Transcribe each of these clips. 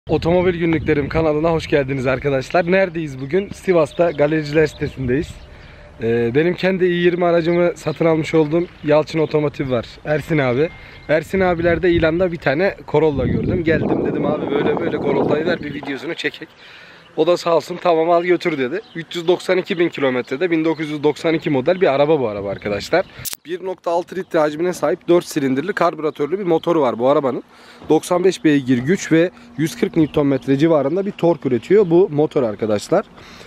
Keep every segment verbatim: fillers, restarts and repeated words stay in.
Otomobil Günlüklerim kanalına hoş geldiniz arkadaşlar. Neredeyiz bugün? Sivas'ta Galericiler sitesindeyiz. Ee, benim kendi i yirmi aracımı satın almış olduğum Yalçın Otomotiv var. Ersin abi. Ersin abilerde ilanda bir tane Corolla gördüm. Geldim dedim abi böyle böyle Corolla'yı ver bir videosunu çekek. O da sağ olsun tamam al götür dedi. üç yüz doksan iki bin kilometrede bin dokuz yüz doksan iki model bir araba bu araba arkadaşlar. bir nokta altı litre hacmine sahip dört silindirli karbüratörlü bir motoru var bu arabanın. doksan beş beygir güç ve yüz kırk Newton metre civarında bir tork üretiyor bu motor arkadaşlar.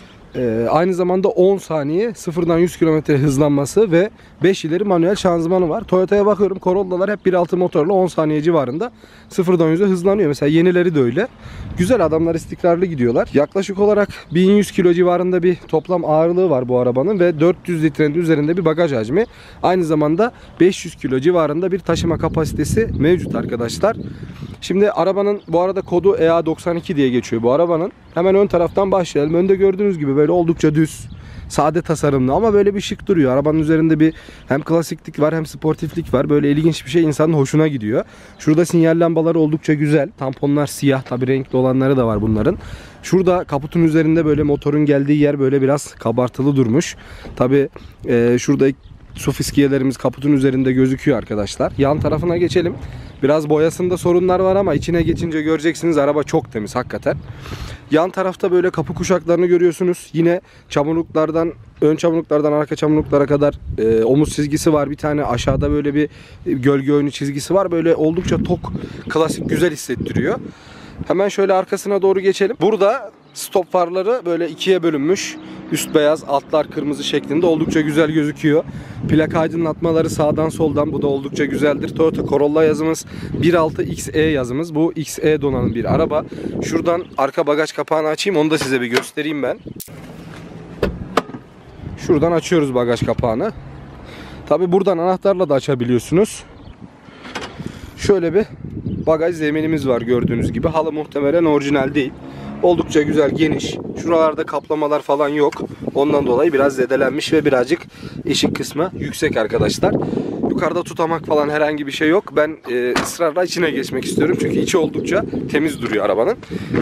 Ee, aynı zamanda on saniye sıfırdan yüz kilometre hızlanması ve beş ileri manuel şanzımanı var. Toyota'ya bakıyorum, Corolla'lar hep bir nokta altı motorla on saniye civarında sıfırdan yüze hızlanıyor. Mesela yenileri de öyle. Güzel, adamlar istikrarlı gidiyorlar. Yaklaşık olarak bin yüz kilo civarında bir toplam ağırlığı var bu arabanın ve dört yüz litrenin üzerinde bir bagaj hacmi. Aynı zamanda beş yüz kilo civarında bir taşıma kapasitesi mevcut arkadaşlar. Şimdi arabanın bu arada kodu E A doksan iki diye geçiyor bu arabanın. Hemen ön taraftan başlayalım. Önde gördüğünüz gibi böyle oldukça düz, sade tasarımlı ama böyle bir şık duruyor. Arabanın üzerinde bir hem klasiklik var hem sportiflik var. Böyle ilginç bir şey, insanın hoşuna gidiyor. Şurada sinyal lambaları oldukça güzel. Tamponlar siyah, tabi renkli olanları da var bunların. Şurada kaputun üzerinde böyle motorun geldiği yer böyle biraz kabartılı durmuş. Tabi e, şurada su fiskiyelerimiz kaputun üzerinde gözüküyor arkadaşlar. Yan tarafına geçelim. Biraz boyasında sorunlar var ama içine geçince göreceksiniz, araba çok temiz hakikaten. Yan tarafta böyle kapı kuşaklarını görüyorsunuz. Yine çamurluklardan, ön çamurluklardan arka çamurluklara kadar e, omuz çizgisi var. Bir tane aşağıda böyle bir gölge oyunu çizgisi var. Böyle oldukça tok, klasik, güzel hissettiriyor. Hemen şöyle arkasına doğru geçelim. Burada stop farları böyle ikiye bölünmüş. Üst beyaz, altlar kırmızı şeklinde oldukça güzel gözüküyor. Plaka aydınlatmaları sağdan soldan, bu da oldukça güzeldir. Toyota Corolla yazımız, bir nokta altı X E yazımız. Bu X E donanım bir araba. Şuradan arka bagaj kapağını açayım, onu da size bir göstereyim ben. Şuradan açıyoruz bagaj kapağını. Tabi buradan anahtarla da açabiliyorsunuz. Şöyle bir bagaj zeminimiz var gördüğünüz gibi. Halı muhtemelen orijinal değil. Oldukça güzel, geniş. Şuralarda kaplamalar falan yok. Ondan dolayı biraz zedelenmiş ve birazcık eşik kısmı yüksek arkadaşlar. Yukarıda tutamak falan herhangi bir şey yok. Ben e, ısrarla içine geçmek istiyorum. Çünkü içi oldukça temiz duruyor arabanın.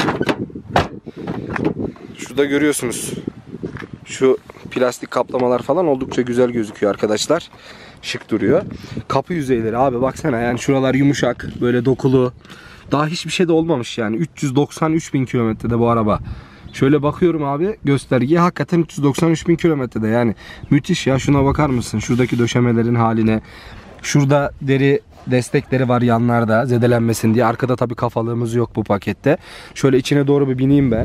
Şurada görüyorsunuz. Şu plastik kaplamalar falan oldukça güzel gözüküyor arkadaşlar. Şık duruyor. Kapı yüzeyleri abi baksana, yani şuralar yumuşak, böyle dokulu. Daha hiçbir şey de olmamış yani. üç yüz doksan üç bin kilometrede bu araba. Şöyle bakıyorum abi göstergeye, hakikaten üç yüz doksan üç bin kilometrede, yani müthiş ya. Şuna bakar mısın? Şuradaki döşemelerin haline. Şurada deri destekleri var yanlarda, zedelenmesin diye. Arkada tabii kafalığımız yok bu pakette. Şöyle içine doğru bir bineyim ben.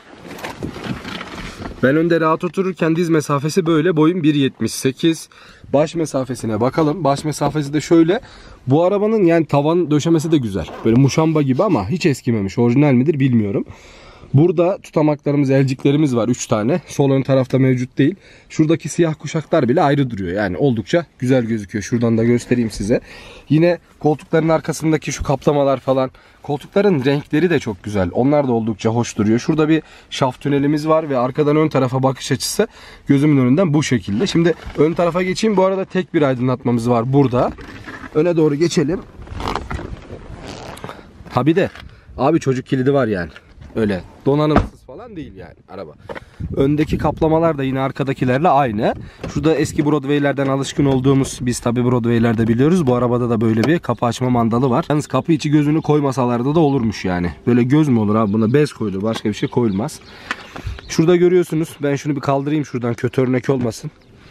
Ben önde rahat otururken diz mesafesi böyle. Boyum bir yetmiş sekiz. Baş mesafesine bakalım. Baş mesafesi de şöyle. Bu arabanın yani tavan döşemesi de güzel. Böyle muşamba gibi ama hiç eskimemiş. Orijinal midir bilmiyorum. Burada tutamaklarımız, elciklerimiz var üç tane. Sol ön tarafta mevcut değil. Şuradaki siyah kuşaklar bile ayrı duruyor. Yani oldukça güzel gözüküyor. Şuradan da göstereyim size. Yine koltukların arkasındaki şu kaplamalar falan. Koltukların renkleri de çok güzel. Onlar da oldukça hoş duruyor. Şurada bir şaft tünelimiz var ve arkadan ön tarafa bakış açısı gözümün önünden bu şekilde. Şimdi ön tarafa geçeyim. Bu arada tek bir aydınlatmamız var burada. Öne doğru geçelim. Ha bir de abi çocuk kilidi var yani. Öyle donanımsız falan değil yani araba. Öndeki kaplamalar da yine arkadakilerle aynı. Şurada eski Broadway'lerden alışkın olduğumuz, biz tabi Broadway'lerde biliyoruz. Bu arabada da böyle bir kapı açma mandalı var. Yalnız kapı içi gözünü koymasalarda da olurmuş yani. Böyle göz mü olur abi, buna bez koyulur, başka bir şey koyulmaz. Şurada görüyorsunuz, ben şunu bir kaldırayım şuradan, kötü örnek olmasın.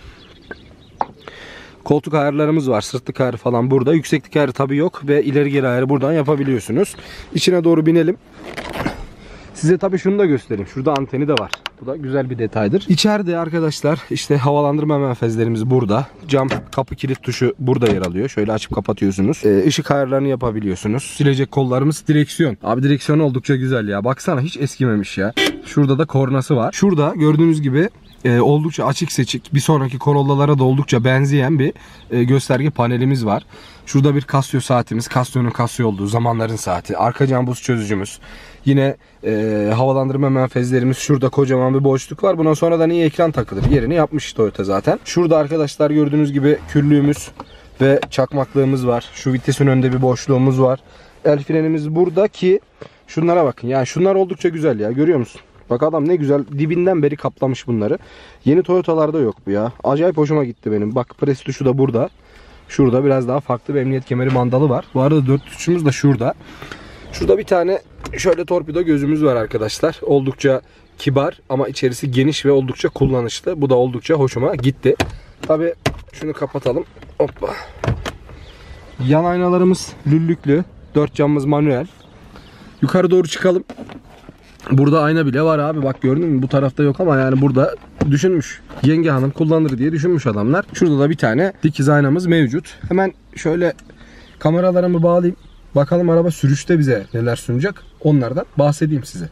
Koltuk ayarlarımız var. Sırtlık ayarı falan burada. Yükseklik ayarı tabi yok ve ileri geri ayarı buradan yapabiliyorsunuz. İçine doğru binelim. Size tabii şunu da göstereyim. Şurada anteni de var. Bu da güzel bir detaydır. İçeride arkadaşlar işte havalandırma menfezlerimiz burada. Cam kapı kilit tuşu burada yer alıyor. Şöyle açıp kapatıyorsunuz. Ee, ışık ayarlarını yapabiliyorsunuz. Silecek kollarımız, direksiyon. Abi direksiyon oldukça güzel ya. Baksana hiç eskimemiş ya. Şurada da kornası var. Şurada gördüğünüz gibi e, oldukça açık seçik. Bir sonraki Corolla'lara da oldukça benzeyen bir e, gösterge panelimiz var. Şurada bir Casio saatimiz. Casio'nun Casio olduğu zamanların saati. Arka cam buz çözücümüz. Yine e, havalandırma menfezlerimiz. Şurada kocaman bir boşluk var. Buna sonradan iyi ekran takılır. Yerini yapmış Toyota zaten. Şurada arkadaşlar gördüğünüz gibi küllüğümüz ve çakmaklığımız var. Şu vitesin önünde bir boşluğumuz var. El frenimiz burada ki Şunlara bakın. Yani şunlar oldukça güzel ya. Görüyor musun? Bak adam ne güzel dibinden beri kaplamış bunları. Yeni Toyota'larda yok bu ya. Acayip hoşuma gitti benim. Bak pres tuşu da burada. Şurada biraz daha farklı bir emniyet kemeri mandalı var. Bu arada dört tuşumuz da şurada. Şurada bir tane şöyle torpido gözümüz var arkadaşlar. Oldukça kibar ama içerisi geniş ve oldukça kullanışlı. Bu da oldukça hoşuma gitti. Tabii şunu kapatalım. Hoppa. Yan aynalarımız lüllüklü. Dört camımız manuel. Yukarı doğru çıkalım. Burada ayna bile var abi. Bak gördün mü? Bu tarafta yok ama yani burada düşünmüş. Yenge hanım kullanır diye düşünmüş adamlar. Şurada da bir tane dikiz aynamız mevcut. Hemen şöyle kameralarımı bağlayayım. Bakalım araba sürüşte bize neler sunacak. Onlardan bahsedeyim size.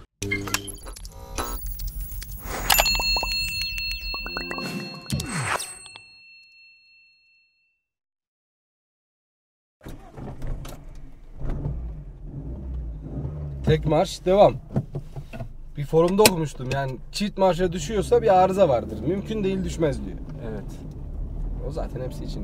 Tek marş devam. Bir forumda okumuştum yani çift marşa düşüyorsa bir arıza vardır. Mümkün değil düşmez diyor. Evet. O zaten hepsi için.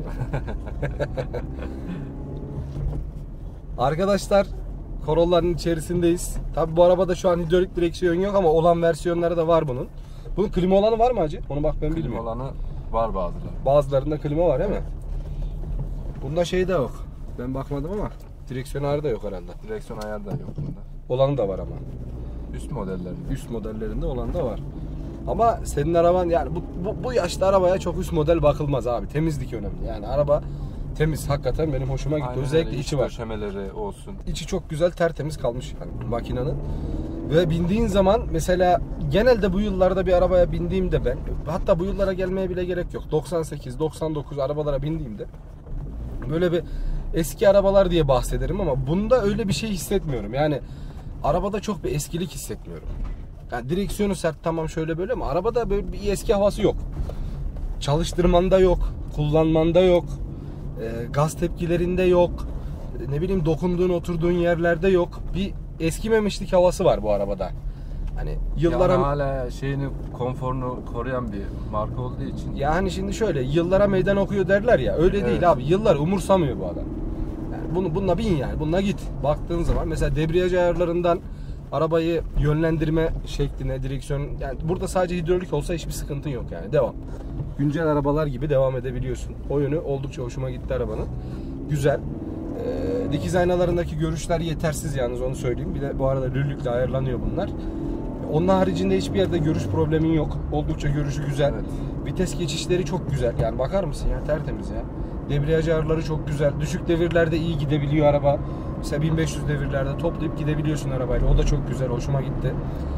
Arkadaşlar Corolla'nın içerisindeyiz. Tabi bu arabada şu an hidrolik direksiyon yok ama olan versiyonları da var bunun. Bunun klima olanı var mı hacı? Onu bak ben bilmiyorum. Klima olanı var bazıları. Bazılarında klima var değil mi? Bunda şey de yok. Ben bakmadım ama direksiyon ayarı da yok herhalde. Direksiyon ayarı da yok bunda. Olanı da var ama. Üst modellerinde. Üst modellerinde olan da var. Ama senin araban yani bu, bu, bu yaşta arabaya çok üst model bakılmaz abi. Temizlik önemli. Yani araba temiz. Hakikaten benim hoşuma gitti. Aynen özellikle öyle. içi var. Döşemeleri olsun. İçi çok güzel tertemiz kalmış yani makinenin. Ve bindiğin zaman mesela genelde bu yıllarda bir arabaya bindiğimde ben hatta bu yıllara gelmeye bile gerek yok. doksan sekiz doksan dokuz arabalara bindiğimde böyle bir eski arabalar diye bahsederim ama bunda öyle bir şey hissetmiyorum. Yani arabada çok bir eskilik hissetmiyorum. Yani direksiyonu sert tamam şöyle böyle ama arabada böyle bir eski havası yok. Çalıştırmanda yok, kullanmanda yok, e, gaz tepkilerinde yok, e, ne bileyim dokunduğun oturduğun yerlerde yok. Bir eskimemişlik havası var bu arabada. Hani yıllara yani hala şeyini konforunu koruyan bir marka olduğu için. yani şimdi şöyle yıllara meydan okuyor derler ya öyle Evet. değil abi. Yıllar umursamıyor bu adam. Yani bunu bununla bin yani bununla git. Baktığın zaman mesela debriyaj ayarlarından arabayı yönlendirme şekline, direksiyon yani burada sadece hidrolik olsa hiçbir sıkıntın yok yani. Devam. Güncel arabalar gibi devam edebiliyorsun. O yönü oldukça hoşuma gitti arabanın. Güzel. Ee, dikiz aynalarındaki görüşler yetersiz yalnız onu söyleyeyim. Bir de bu arada lüllükle ayarlanıyor bunlar. Onun haricinde hiçbir yerde görüş problemin yok. Oldukça görüşü güzel. Evet. Vites geçişleri çok güzel. Yani bakar mısın ya tertemiz ya. Debriyaj ayarları çok güzel. Düşük devirlerde iyi gidebiliyor araba. Mesela bin beş yüz devirlerde toplayıp gidebiliyorsun arabayla. O da çok güzel. Hoşuma gitti.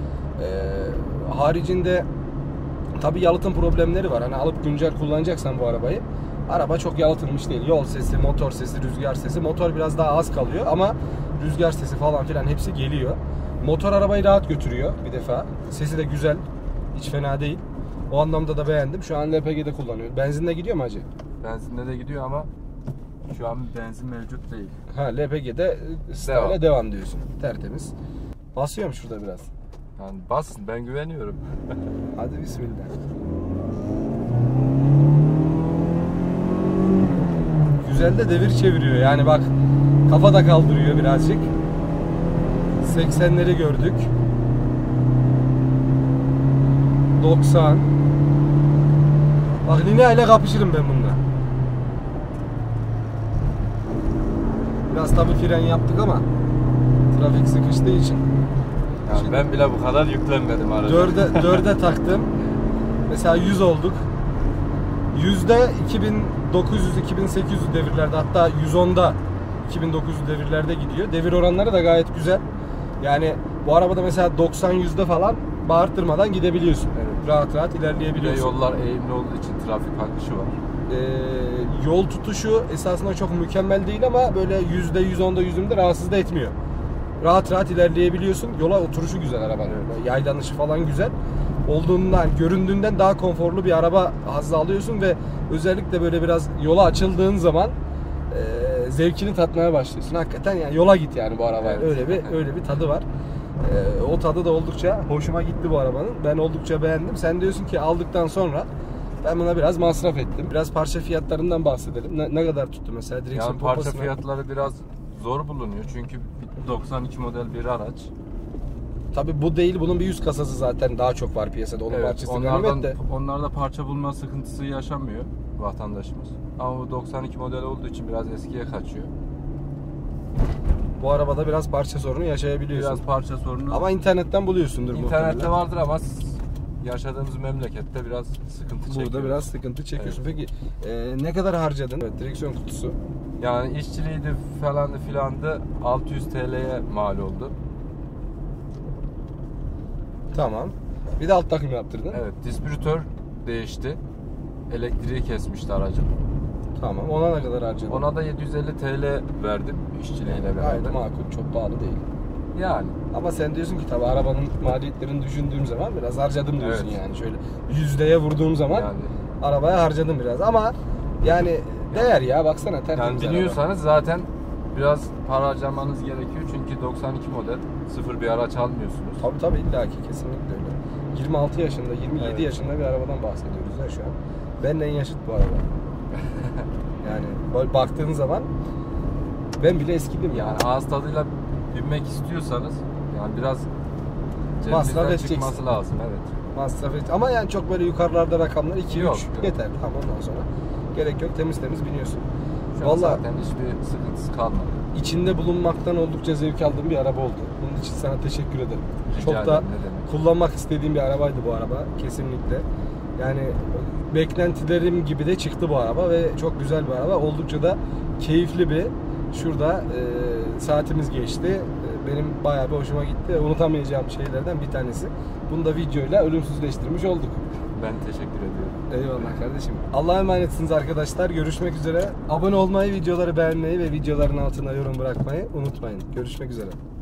Ee, haricinde tabii yalıtım problemleri var. Hani alıp güncel kullanacaksan bu arabayı. Araba çok yalıtılmış değil. Yol sesi, motor sesi, rüzgar sesi. Motor biraz daha az kalıyor ama rüzgar sesi falan filan hepsi geliyor. Motor arabayı rahat götürüyor bir defa. Sesi de güzel. Hiç fena değil. O anlamda da beğendim. Şu an L P G'de kullanıyor. Benzinle gidiyor mu hacı? Benzinle de gidiyor ama şu an benzin mevcut değil. Ha L P G'de style'a devam. devam diyorsun. Tertemiz. Basıyorum şurada biraz. Yani bas ben güveniyorum. Hadi bismillah. Güzel de devir çeviriyor. Yani bak kafa da kaldırıyor birazcık. seksenleri gördük. doksan. Bak Linea ile kapışırım ben bununla. Biraz tabii fren yaptık ama trafik sıkıştığı için. Yani Şimdi ben bile bu kadar yüklenmedim araca. Dörde, dörde taktım. Mesela yüz olduk. Yüzde iki bin dokuz yüz iki bin sekiz yüz devirlerde hatta yüz onda iki bin dokuz yüz devirlerde gidiyor. Devir oranları da gayet güzel. Yani bu arabada mesela doksan yüzde falan bağırtırmadan gidebiliyorsun. Evet. Rahat rahat ilerleyebiliyorsun. Bir de yollar eğimli olduğu için trafik akışı var. Ee, yol tutuşu esasında çok mükemmel değil ama böyle yüzde yüz onda yüz yirmide rahatsız da etmiyor. Rahat rahat ilerleyebiliyorsun. Yola oturuşu güzel arabanın. Evet. Yaylanışı falan güzel. Olduğundan, göründüğünden daha konforlu bir araba hazzı alıyorsun ve özellikle böyle biraz yola açıldığın zaman e, zevkini tatmaya başlıyorsun. Hakikaten yani yola git yani bu arabayla. Evet. Öyle bir öyle bir tadı var. E, o tadı da oldukça hoşuma gitti bu arabanın. Ben oldukça beğendim. Sen diyorsun ki aldıktan sonra ben buna biraz masraf ettim. Biraz parça fiyatlarından bahsedelim. Ne, ne kadar tuttu mesela direksiyon yani parça pompasına? fiyatları biraz zor bulunuyor çünkü doksan iki model bir araç. tabii bu değil, bunun bir yüz kasası zaten daha çok var piyasada. Onun Evet, parçasını onlardan, vermek de. onlarda parça bulma sıkıntısı yaşamıyor vatandaşımız. Ama bu doksan iki model olduğu için biraz eskiye kaçıyor. Bu arabada biraz parça sorunu yaşayabiliyorsun. Biraz parça sorunu. Ama internetten buluyorsundur İnternette muhtemelen. vardır ama yaşadığımız memlekette biraz sıkıntı çekiyoruz. Burada biraz sıkıntı çekiyorsun. Peki e, ne kadar harcadın? Evet, direksiyon kutusu. Yani işçiliğiydi falandı filandı altı yüz T L'ye mal oldu. Tamam. Bir de alt takım yaptırdın. Evet, distribütör değişti. Elektriği kesmişti aracın. Tamam. Ona ne kadar harcadın? Ona da yedi yüz elli T L verdim işçiliğiyle Gayet beraber. makul. Çok pahalı değil. Yani Ama sen diyorsun ki tabii arabanın maliyetlerini düşündüğüm zaman biraz harcadım diyorsun Evet. yani. Şöyle yüzdeye vurduğum zaman yani, arabaya harcadım biraz ama yani değer ya, baksana yani tertemiz araba. biniyorsanız zaten biraz para harcamanız gerekiyor çünkü doksan iki model sıfır bir araç almıyorsunuz. Tabii tabii, illaki kesinlikle öyle. yirmi altı yaşında, yirmi yedi Evet. yaşında bir arabadan bahsediyoruz ya şu an. Benimle yaşıt bu araba. Yani böyle baktığın zaman ben bile eskidim yani. Yani ağız tadıyla binmek istiyorsanız yani biraz Masraf cebinizden edeceksin. çıkması lazım, evet. Masraf et. Ama yani çok böyle yukarılarda rakamlar iki Yok, üç yok. yeter. Tamam, ondan sonra gerek yok, temiz temiz biniyorsun. Şu an Vallahi zaten hiçbir sıkıntısı kalmadı. içinde bulunmaktan oldukça zevk aldığım bir araba oldu. Bunun için sana teşekkür ederim. Rica Çok da ederim, ne demek. kullanmak istediğim bir arabaydı bu araba kesinlikle. Yani beklentilerim gibi de çıktı bu araba ve çok güzel bir araba. Oldukça da keyifli bir. Şurada e, saatimiz geçti. E, benim bayağı bir hoşuma gitti. Unutamayacağım şeylerden bir tanesi. Bunu da videoyla ölümsüzleştirmiş olduk. Ben teşekkür ediyorum. Eyvallah kardeşim. Allah'a emanetsiniz arkadaşlar. Görüşmek üzere. Abone olmayı, videoları beğenmeyi ve videoların altına yorum bırakmayı unutmayın. Görüşmek üzere.